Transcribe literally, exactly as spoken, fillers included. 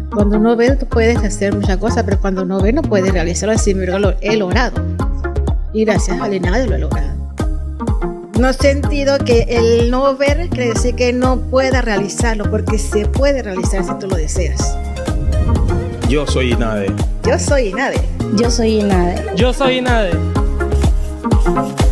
Cuando uno ve, tú puedes hacer muchas cosas, pero cuando uno ve, no puedes realizarlo. Así, pero lo he logrado. Y gracias al INADE lo he logrado. No he sentido que el no ver quiere decir que no pueda realizarlo, porque se puede realizar si tú lo deseas. Yo soy INADE. Yo soy INADE. Yo soy INADE. Yo soy INADE.